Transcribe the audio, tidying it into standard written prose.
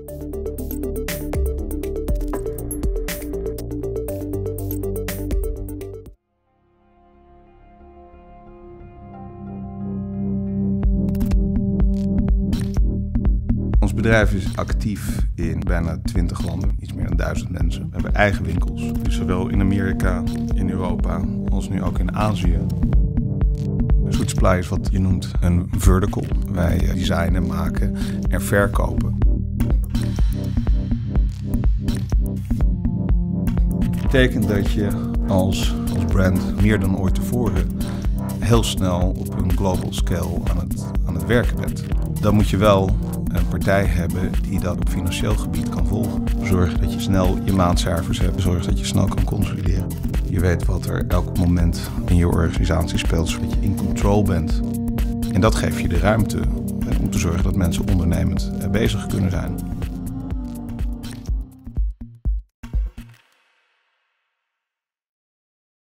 Ons bedrijf is actief in bijna 20 landen, iets meer dan 1000 mensen. We hebben eigen winkels, dus zowel in Amerika, in Europa, als nu ook in Azië. Sweet Supply is wat je noemt een vertical. Wij designen, maken en verkopen. Dat betekent dat je als brand meer dan ooit tevoren heel snel op een global scale aan het werken bent. Dan moet je wel een partij hebben die dat op financieel gebied kan volgen. Zorg dat je snel je maandcijfers hebt. Zorg dat je snel kan consolideren. Je weet wat er elk moment in je organisatie speelt, zodat je in control bent. En dat geeft je de ruimte om te zorgen dat mensen ondernemend bezig kunnen zijn.